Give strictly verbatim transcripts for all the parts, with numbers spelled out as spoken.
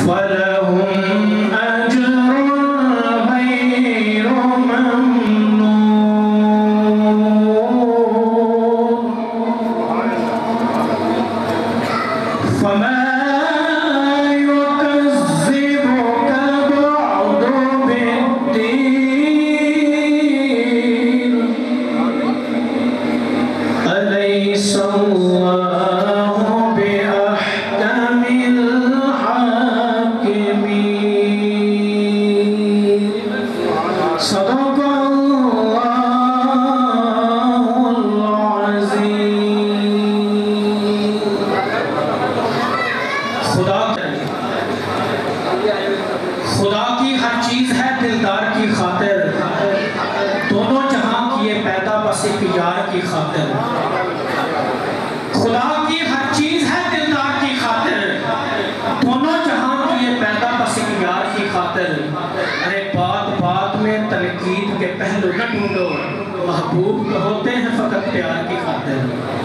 فَلَهُمْ أَجْرٌ غَيْرُ مَمْنُونٍ فَمَا خدا کی ہر چیز ہے دلدار کی خاطر، دونوں جہاں کیے پیدا بس ایک یار کی خاطر۔ خدا کی ہر چیز ہے دلدار کی خاطر، دونوں جہاں کیے پیدا بس ایک یار کی خاطر۔ ارے بات بات میں تنقید کے پہلو نہ ڈھونڈو، محبوب ہوتے ہیں فقط پیار کی خاطر۔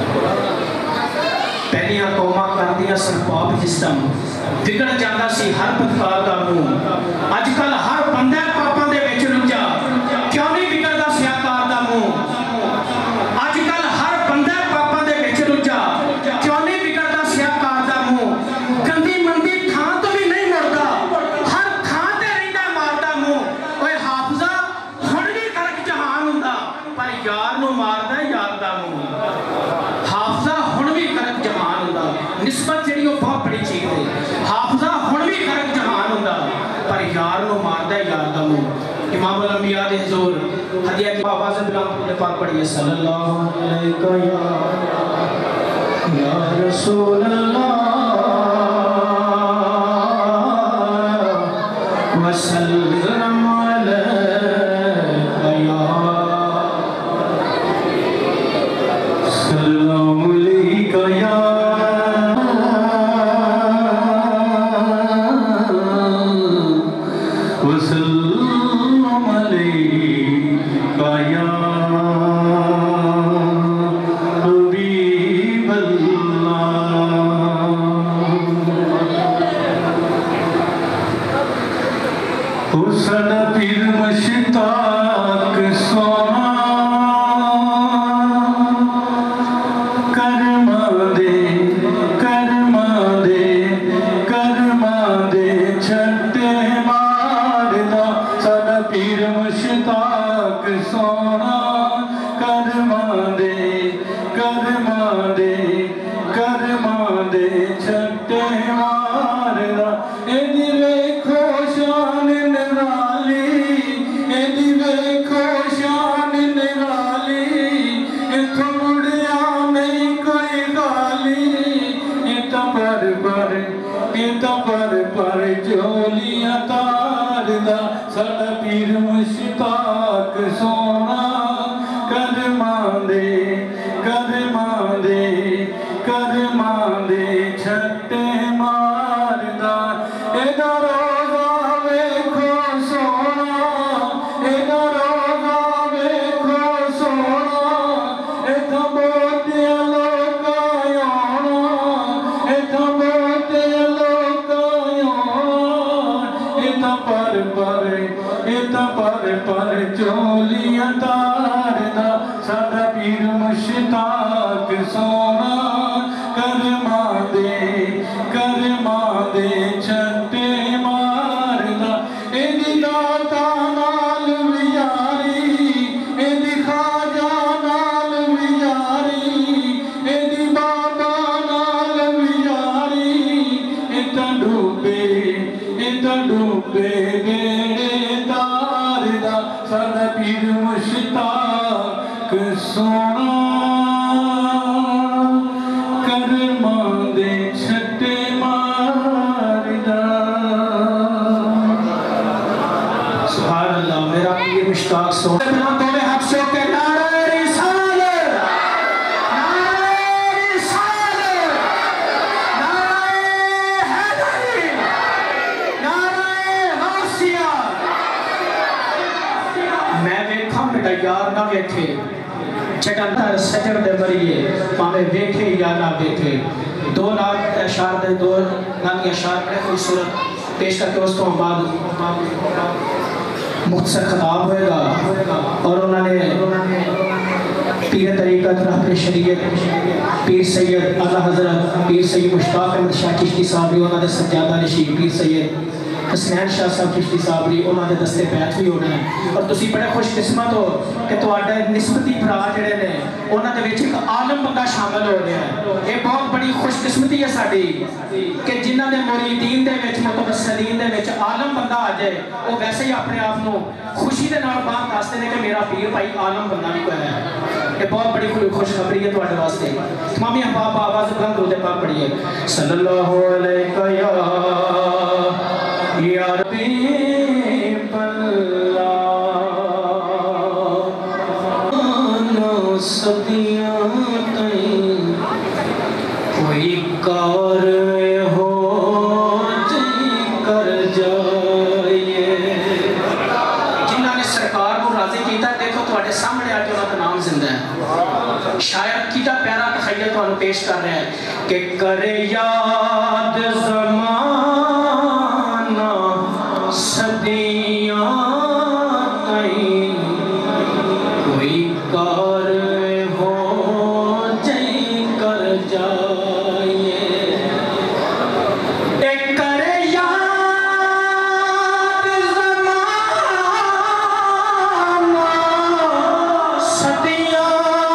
پہلیاں قوماں کردیاں سن پاپ جسم، بگڑ جاندہ سی ہر بدکار دا منہ۔ اج کل ہر بندہ پاپاں دے وچ رجا، کیوں نہیں بگڑدا سیاکار دا منہ؟ اج کل ہر بندہ پاپاں دے وچ رجا، کیوں نہیں بگڑدا سیاکار دا منہ؟ گندی مندی تھان تو بھی نہیں مڑدا، ہر تھان تے رہندا ماردا منہ۔ اوے حافظہ ہن بھی فرق جہان ہوندا، پر یار نو ماردا یار دا منہ۔ حافظہ ہن بھی فرق جہان ہوندا، نسبت جڑی وہ بہت بڑی چیز ہے۔ حافظہ ہن بھی فرق جہان ہوندا، پر یار نو ماردا یار دا منہ۔ امام الانبیاء دے حضور ہدیہ کی آواز بلند نے پاک پڑھی ہے، صلی اللہ علیہ یا رسول اللہ وسلم علیہ یا سلام علیکہ یا وسلم علیکہ یا حبیب اللہ۔ حسن پیر مشتاق سونا کرما دے کرما دے کرما دے چھٹے ماردہ۔ ساڈا پیر مشتاق سونا کرما دے کرما دے کرما دے چھٹے ماردہ۔ ایدی ویکھو شان نرالی، ایدی ویکھو شان نرالی، اتھو مڑیا نہیں کوئی غالی۔ ایتا پر پر ایتا پر پر جولیاں تاردہ۔ ساڈا پیر مشتاق سونا کرما دے کرما دے کرما دے چھٹے ماردہ۔ ایدہ روزہ ویکھو سونا، ایدہ روزہ ویکھو سونا، ایتھا بہتیاں لوکاں آنا، ایتھا بہتیاں لوکاں آنا۔ ایتھا پر پر ایتھا پر پر چولیاں تاردہ۔ ساڈا پیر مشتاق سونا کرما دے کرما دے چھٹے ماردہ۔ ایدی داتا نال ویاری، ایدی خواجہ نال ویاری، ایدی بابا نال ویاری۔ ایتا ڈوبے ایتا ڈوبے بیڑے تاردہ۔ ساڈا پیر مشتاق سونا کرما دے چھٹے ماردہ۔ سبحان اللہ، میرا پیر مشتاق سونا۔ تولے حق سے کہ نعرہ رسالت، نعرہ رسالت، نعرہ حیدری، نعرہ غوثیہ۔ میں ویکھاں میرا یار نہ ویکھے، چٹندر سجر دے مریے، پاوے ویکھے یا نہ ویکھے۔ دو نات اشار دے دو نامی اشار کرے کوئی صورت پیش کر کے اس کو بعد مختصر خطاب ہوئے گا اور انہوں نے پیر طریقت رہبر شریعت پیر سید اعلیٰ حضرت پیر سید مشتاق احمد شاہ چشتی صاحب انہوں نے سجادہ نشین پیر سید حسنین شاہ صاحب چشتی صاحب انہوں نے دستے بیعت بھی ہونا ہے اور تسی بڑے خوش قسمت ہو کہ تواڈے نسبتی بھرا جڑے نے انہاں دے وچ ایک عالم بندہ شامل ہو رہا ہے. یہ بہت بڑی خوش قسمتی ہے ساڈی کہ جنہاں دے مریدین دے وچ متوسلین دے وچ عالم بندہ آ جائے وہ ویسے ہی اپنے آپ کو خوشی دے نال بات دستے نے کہ میرا پیر بھائی عالم بندہ بھی کوئی ہے. یہ بہت بڑی خوشخبری ہے تواڈے واسطے. تمامی احباب آواز بلند درود پاک پڑھیے. صلی اللہ علیہ یا یا ربیب اللہ صدیاں تئیں کوئی کار ہو جی کر جائیے. جنہوں نے سرکار کو راضی کیتا ہے دیکھو تواڈے سامنے آ کے انہاں کا نام زندہ ہے. شاید کیتا پیارا تخیل تانوں پیش کر رہے ہیں کہ کرے یاد زمانہ صدیاں تئیں کوئی کار ہو جی کر جائیے. ایک کرے یاد زمانہ صدیاں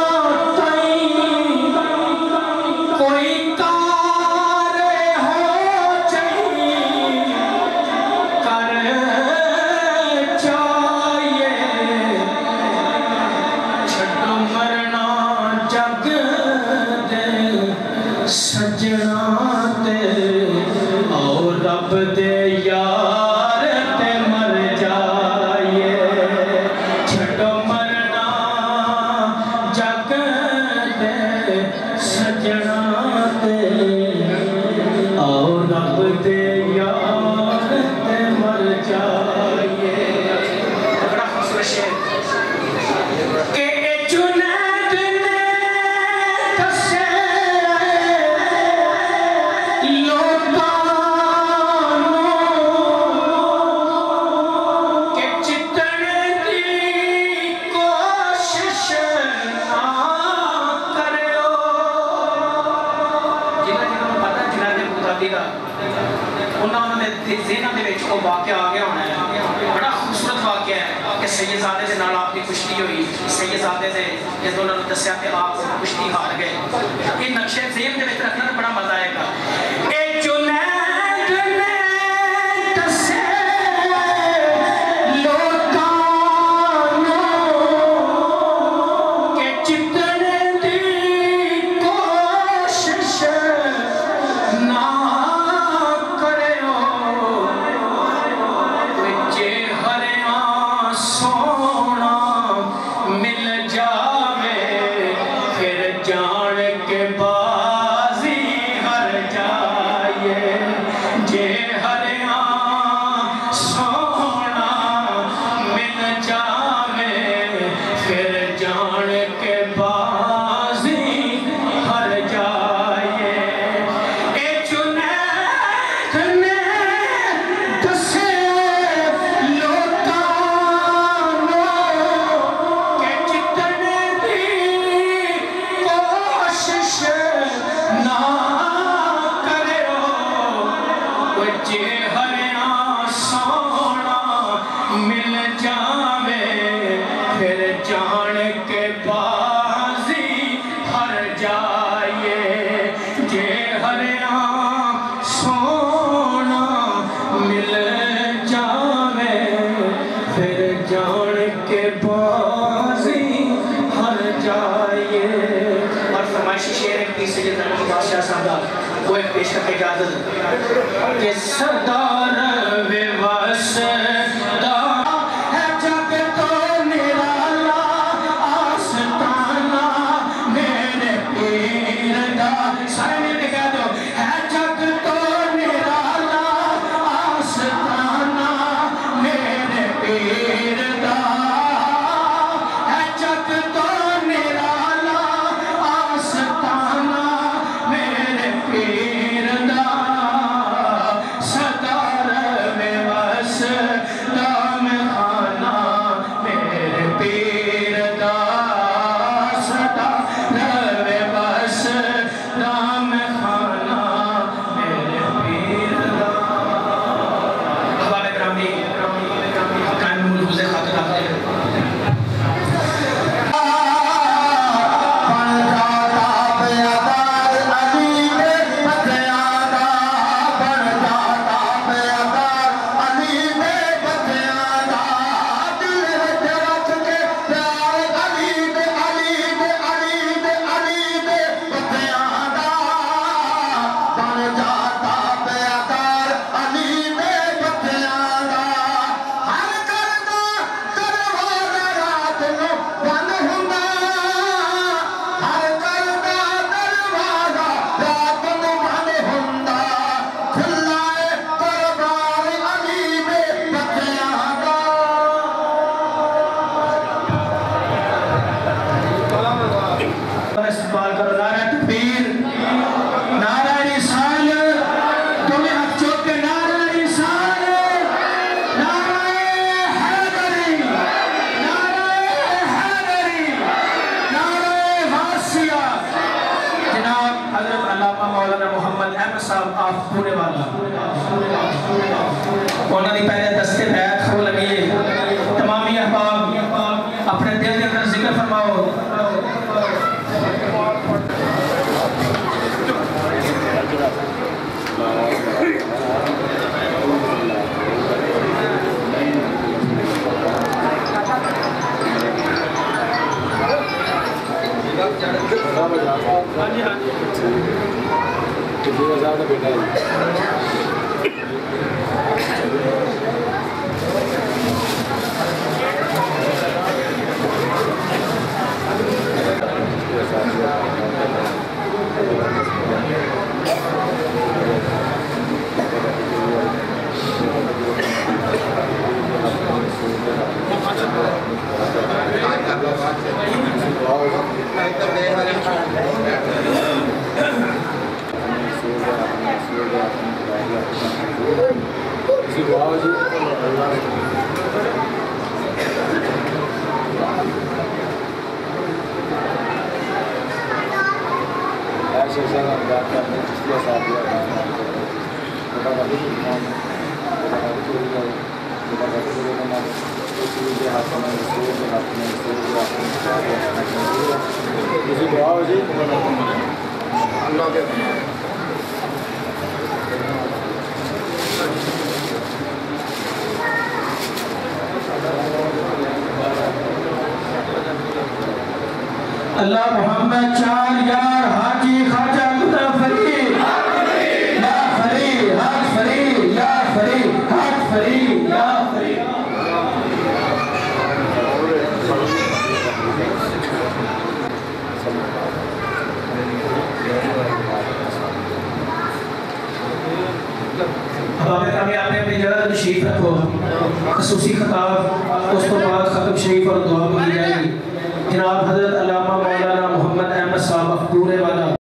تئیں کوئی کار ہو جی کر جائیے. چھڈو مرنا جگ دے سجنا تے اور رب دے یار تے مر جائیے. چھڈو مرنا جگ دے سجنا تے اور رب دے یار تے مر جائیے. بڑا خوبصورت شعر کہ اے جنید نے دسے لوکاں نوں کہ جتن دی کوشش نہ کریو. جنہاں جنہاں نوں پتہ جنہاں دے مطابق انہاں نے ذہناں دے وچ وہ واقعہ آ گیا ہونا ہے. بڑا خوبصورت واقعہ ہے کہ سیدزادے دے نال آپ کی کشتی ہوئی. سیدزادے دے جدوں انہاں نوں دسیا کہ آپ کشتی ہار گئے. یہ نقشے ذہن دے وچ رکھنا بڑا مزہ آئے گا. اے جنید نے دسے لوکاں نوں کہ جتن دی کوشش نہ کریو. جے ہریاں سونا مل جاوے پھر جان کے بازی ہر جائیے. جے ہریاں سونا مل جاوے پھر جان کے بازی ہر جائیے. اے جنید نے دسے لوکاں نوں کہ جتن دی کوشش نہ کریو. جے ہریاں سونا مل جاوے پھر جان کے بازی ہر جائیے. جے ہریاں سونا مل جاوے پھر جان کے بازی ہر جائیے. اور فرمائشی شعر ایک پیر سید احمد بادشاہ صاحب کا وہ ایک پیش کر کے اجازت کہ سردار وسدا ہے جگ تو نرالا آستانہ میرے پیر دا. سارے مل کے کہہ دو ہے جگ تو نرالا آستانہ میرے پیر دا. ہے جگ تو نرالا آستانہ میرے پیر دا. سردار انہوں نے پہلے دستے بیعت ہو لگی تمامی احباب اپنے دل کے اندر ذکر فرماؤ اللہ محمد چار یار حاجی خواجہ قطب فرید یا فرید حق فرید یا فرید حق فرید یا فرید اب آپ نے اپنی جگہ تشریف رکھو خصوصی خطاب اس کو بعد ختم شریف اور دعا کی جائے گی جناب حضرت علامہ مولانا محمد احمد صاحب اخبور والا